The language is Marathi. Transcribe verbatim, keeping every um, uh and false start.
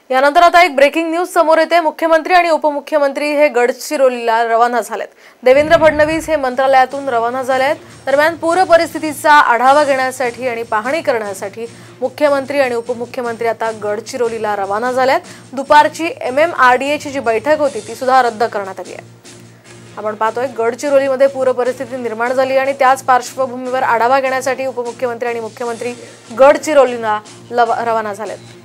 यानंतर आता एक ब्रेकिंग न्यूज समोर येते। मुख्यमंत्री आणि उपमुख्यमंत्री हे गडचिरोलीला रवाना झालेत। देवेंद्र फडणवीस हे मंत्रालयातून रवाना झाले आहेत। दरम्यान पूर परिस्थितीचा आढावा घेण्यासाठी आणि पाहणी करण्यासाठी मुख्यमंत्री आणि उपमुख्यमंत्री आता गडचिरोलीला रवाना झालेत। दुपारची एमएमआरडीएची जी बैठक होती ती सुद्धा रद्द करण्यात आली आहे। आपण पाहतोय गडचिरोलीमध्ये पूर परिस्थिती निर्माण झाली आणि त्याच पार्श्वभूमीवर आढावा घेण्यासाठी उपमुख्यमंत्री आणि मुख्यमंत्री गडचिरोलीला रवाना झालेत।